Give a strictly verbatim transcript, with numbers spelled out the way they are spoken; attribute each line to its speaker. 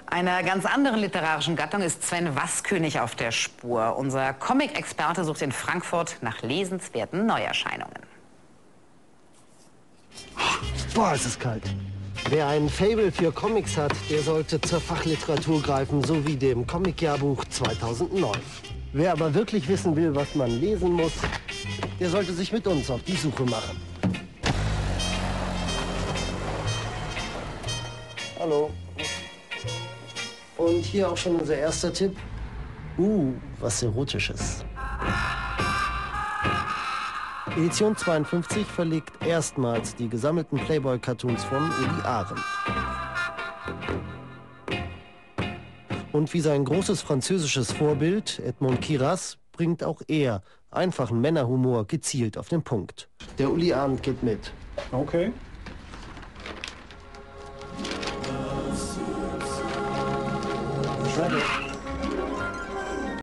Speaker 1: Einer ganz anderen literarischen Gattung ist Sven Waskönig auf der Spur. Unser Comic-Experte sucht in Frankfurt nach lesenswerten Neuerscheinungen.
Speaker 2: Boah, es ist kalt. Wer ein Faible für Comics hat, der sollte zur Fachliteratur greifen, so wie dem Comic-Jahrbuch zweitausendneun. Wer aber wirklich wissen will, was man lesen muss, der sollte sich mit uns auf die Suche machen. Hallo. Und hier auch schon unser erster Tipp. Uh, was Erotisches. Edition zweiundfünfzig verlegt erstmals die gesammelten Playboy-Cartoons von Uli Arendt. Und wie sein großes französisches Vorbild, Edmond Kiras, bringt auch er einfachen Männerhumor gezielt auf den Punkt. Der Uli Arendt geht mit.
Speaker 3: Okay.
Speaker 2: Schade.